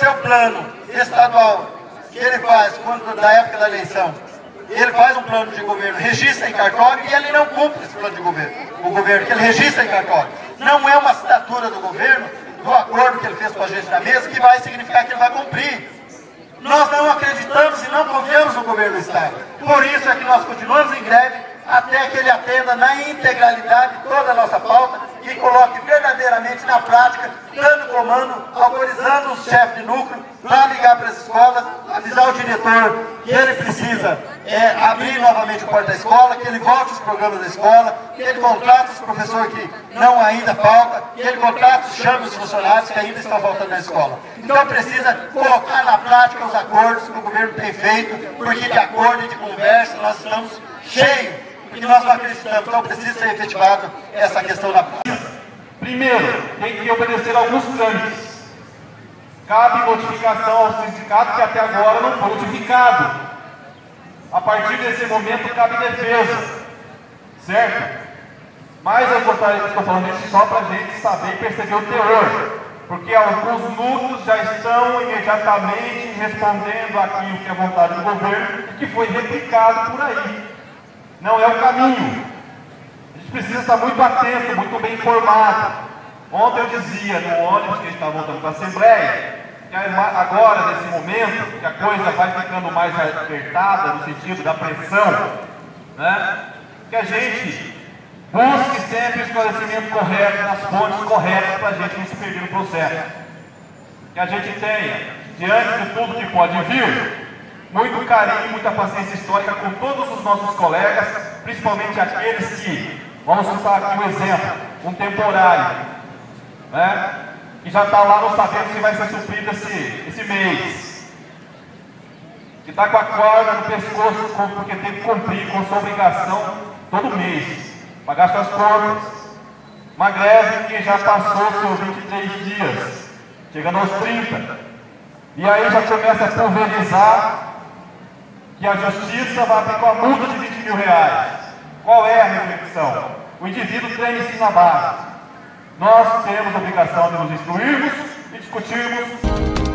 seu plano estadual, que ele faz na época da eleição, ele faz um plano de governo, registra em cartório e ele não cumpre esse plano de governo. O governo que ele registra em cartório não é uma assinatura do governo, do acordo que ele fez com a gente na mesa, que vai significar que ele vai cumprir. Nós não acreditamos e não confiamos no governo do Estado. Por isso é que nós continuamos em greve até que ele atenda na integralidade toda a nossa pauta e coloque verdadeiramente na prática, dando comando, autorizando o chefe de núcleo para ligar para as escolas, avisar o diretor que ele precisa abrir novamente o porta da escola, que ele volte os programas da escola, que ele contrate os professores que não ainda faltam, que ele contrate, chame os funcionários que ainda estão faltando na escola. Então precisa colocar na prática os acordos que o governo tem feito, porque de acordo e de conversa nós estamos cheios, porque nós não acreditamos, então precisa ser efetivado essa questão na prática. Primeiro, tem que obedecer alguns trâmites. Cabe notificação ao sindicato que até agora não foi notificado. A partir desse momento cabe defesa, certo? Mas eu estou falando isso só para a gente saber e perceber o teor, porque alguns núcleos já estão imediatamente respondendo aquilo que é vontade do governo e que foi replicado por aí. Não é o caminho. A gente precisa estar muito atento, muito bem informado. Ontem eu dizia no ônibus que a gente estava voltando para a Assembleia, que agora, nesse momento, que a coisa vai ficando mais apertada no sentido da pressão, né, que a gente busque sempre o esclarecimento correto, nas fontes corretas, para a gente não se perder no processo. Que a gente tenha, diante de tudo que pode vir, muito carinho, muita paciência histórica com todos os nossos colegas, principalmente aqueles que, vamos citar aqui um exemplo, um temporário, né, que já está lá não sabendo se vai ser suprido esse mês, que está com a corda no pescoço porque tem que cumprir com sua obrigação todo mês, pagar suas contas, uma greve que já passou seus 23 dias, chegando aos 30, e aí já começa a pulverizar que a justiça vai aplicar uma multa de 20 mil reais. Qual é a reflexão? O indivíduo treme-se na base. Nós temos a obrigação de nos instruirmos e discutirmos